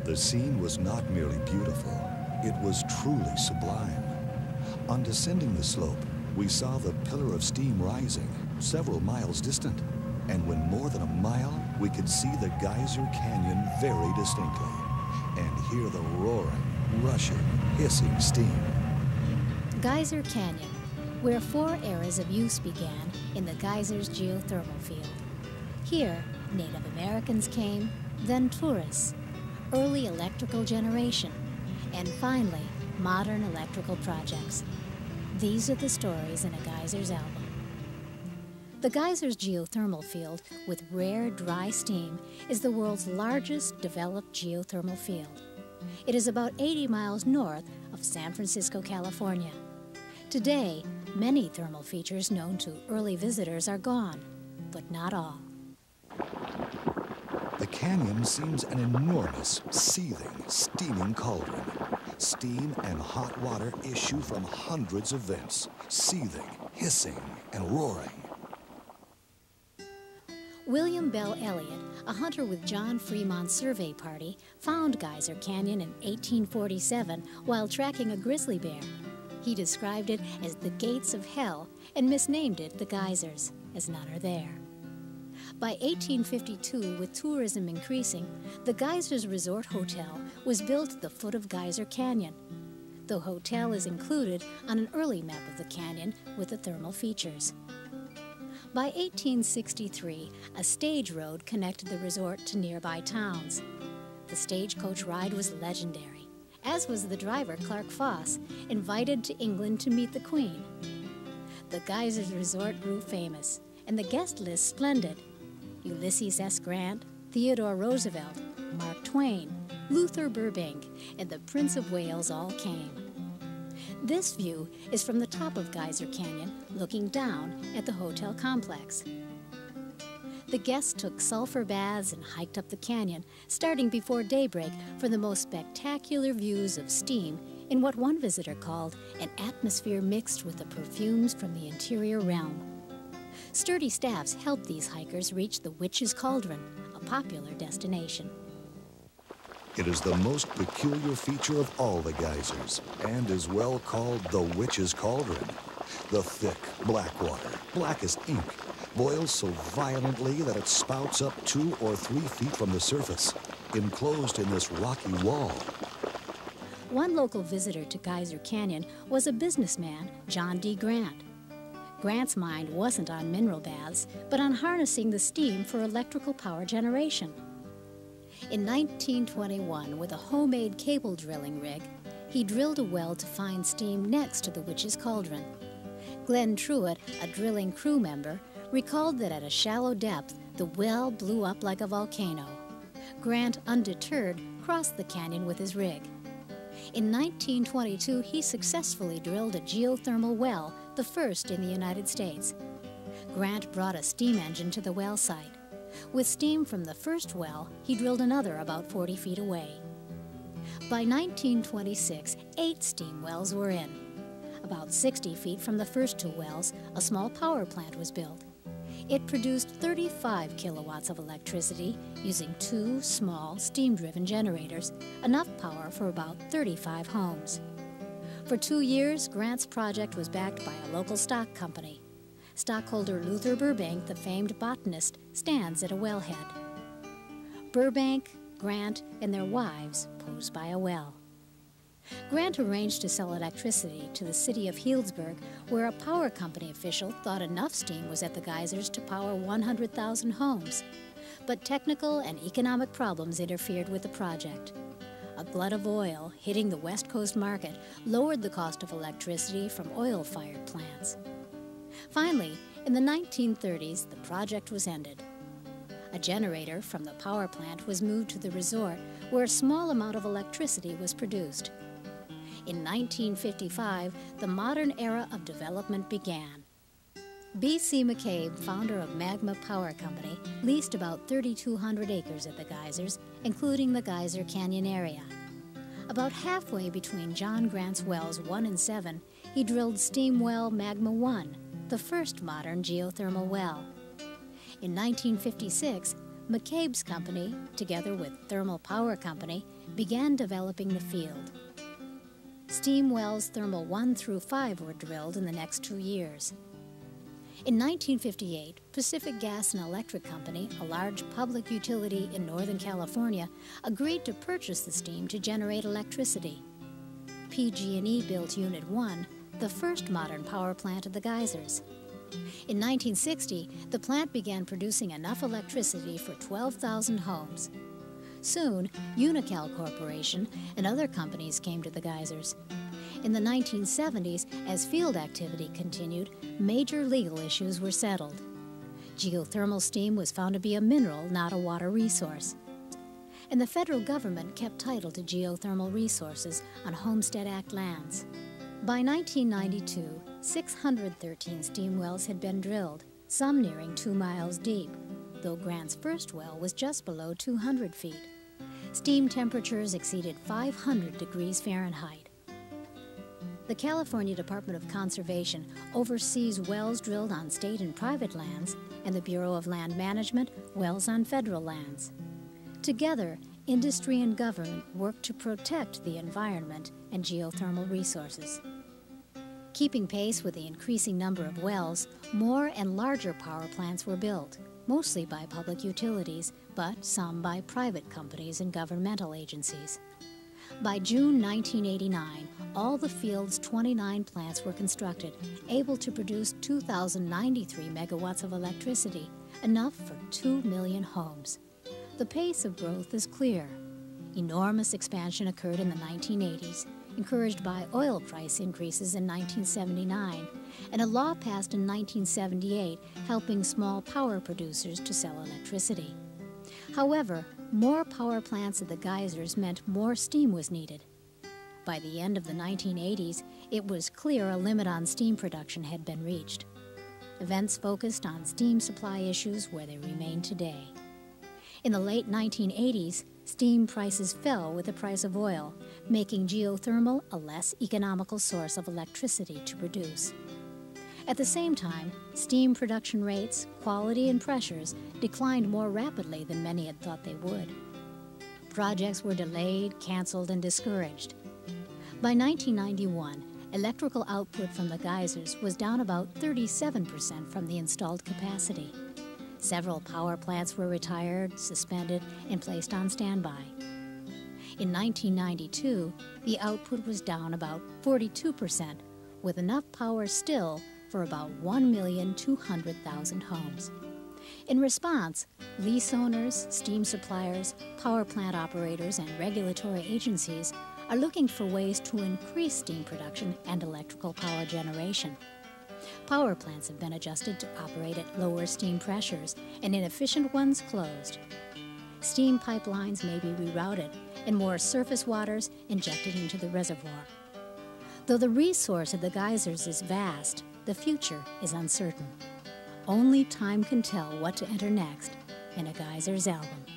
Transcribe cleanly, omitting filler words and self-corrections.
The scene was not merely beautiful, it was truly sublime. On descending the slope, we saw the pillar of steam rising several miles distant. And when more than a mile, we could see the Geyser Canyon very distinctly and hear the roaring, rushing, hissing steam. Geyser Canyon, where 4 eras of use began in the geysers geothermal field. Here, Native Americans came, then tourists, early electrical generation, and finally, modern electrical projects. These are the stories in a Geysers album. The Geysers geothermal field, with rare dry steam, is the world's largest developed geothermal field. It is about 80 miles north of San Francisco, California. Today, many thermal features known to early visitors are gone, but not all. The canyon seems an enormous, seething, steaming cauldron. Steam and hot water issue from hundreds of vents, seething, hissing, and roaring. William Bell Elliott, a hunter with John Fremont's survey party, found Geyser Canyon in 1847 while tracking a grizzly bear. He described it as the gates of hell and misnamed it the geysers, as none are there. By 1852, with tourism increasing, the Geysers Resort Hotel was built at the foot of Geyser Canyon. The hotel is included on an early map of the canyon with the thermal features. By 1863, a stage road connected the resort to nearby towns. The stagecoach ride was legendary, as was the driver Clark Foss, invited to England to meet the Queen. The Geysers Resort grew famous, and the guest list splendid. Ulysses S. Grant, Theodore Roosevelt, Mark Twain, Luther Burbank, and the Prince of Wales all came. This view is from the top of Geyser Canyon, looking down at the hotel complex. The guests took sulfur baths and hiked up the canyon, starting before daybreak for the most spectacular views of steam in what one visitor called an atmosphere mixed with the perfumes from the interior realm. Sturdy staffs helped these hikers reach the Witch's Cauldron, a popular destination. It is the most peculiar feature of all the geysers, and is well called the Witch's Cauldron. The thick, black water, black as ink, boils so violently that it spouts up 2 or 3 feet from the surface, enclosed in this rocky wall. One local visitor to Geyser Canyon was a businessman, John D. Grant. Grant's mind wasn't on mineral baths, but on harnessing the steam for electrical power generation. In 1921, with a homemade cable drilling rig, he drilled a well to find steam next to the Witch's Cauldron. Glenn Truitt, a drilling crew member, recalled that at a shallow depth, the well blew up like a volcano. Grant, undeterred, crossed the canyon with his rig. In 1922, he successfully drilled a geothermal well, the first in the United States. Grant brought a steam engine to the well site. With steam from the first well, he drilled another about 40 feet away. By 1926, 8 steam wells were in. About 60 feet from the first 2 wells, a small power plant was built. It produced 35 kilowatts of electricity using 2 small steam-driven generators, enough power for about 35 homes. For 2 years, Grant's project was backed by a local stock company. Stockholder Luther Burbank, the famed botanist, stands at a wellhead. Burbank, Grant, and their wives pose by a well. Grant arranged to sell electricity to the city of Healdsburg, where a power company official thought enough steam was at the geysers to power 100,000 homes. But technical and economic problems interfered with the project. A glut of oil hitting the West Coast market lowered the cost of electricity from oil-fired plants. Finally, in the 1930s, the project was ended. A generator from the power plant was moved to the resort, where a small amount of electricity was produced. In 1955, the modern era of development began. B.C. McCabe, founder of Magma Power Company, leased about 3,200 acres at the geysers, including the Geyser Canyon area. About halfway between John Grant's wells 1 and 7, he drilled steam well Magma 1, the first modern geothermal well. In 1956, McCabe's company, together with Thermal Power Company, began developing the field. Steam wells Thermal 1 through 5 were drilled in the next 2 years. In 1958, Pacific Gas and Electric Company, a large public utility in Northern California, agreed to purchase the steam to generate electricity. PG&E built Unit 1, the first modern power plant at the geysers. In 1960, the plant began producing enough electricity for 12,000 homes. Soon, Unocal Corporation and other companies came to the geysers. In the 1970s, as field activity continued, major legal issues were settled. Geothermal steam was found to be a mineral, not a water resource. And the federal government kept title to geothermal resources on Homestead Act lands. By 1992, 613 steam wells had been drilled, some nearing 2 miles deep, though Grant's first well was just below 200 feet. Steam temperatures exceeded 500 degrees Fahrenheit. The California Department of Conservation oversees wells drilled on state and private lands, and the Bureau of Land Management, wells on federal lands. Together, industry and government work to protect the environment and geothermal resources. Keeping pace with the increasing number of wells, more and larger power plants were built, mostly by public utilities, but some by private companies and governmental agencies. By June 1989, all the field's 29 plants were constructed, able to produce 2,093 megawatts of electricity, enough for 2 million homes. The pace of growth is clear. Enormous expansion occurred in the 1980s, encouraged by oil price increases in 1979, and a law passed in 1978 helping small power producers to sell electricity. However, more power plants at the geysers meant more steam was needed. By the end of the 1980s, it was clear a limit on steam production had been reached. Events focused on steam supply issues where they remain today. In the late 1980s, steam prices fell with the price of oil, making geothermal a less economical source of electricity to produce. At the same time, steam production rates, quality, and pressures declined more rapidly than many had thought they would. Projects were delayed, canceled, and discouraged. By 1991, electrical output from the geysers was down about 37% from the installed capacity. Several power plants were retired, suspended, and placed on standby. In 1992, the output was down about 42%, with enough power still for about 1,200,000 homes. In response, lease owners, steam suppliers, power plant operators, and regulatory agencies are looking for ways to increase steam production and electrical power generation. Power plants have been adjusted to operate at lower steam pressures, and inefficient ones closed. Steam pipelines may be rerouted and more surface waters injected into the reservoir. Though the resource of the geysers is vast, the future is uncertain. Only time can tell what to enter next in a Geysers album.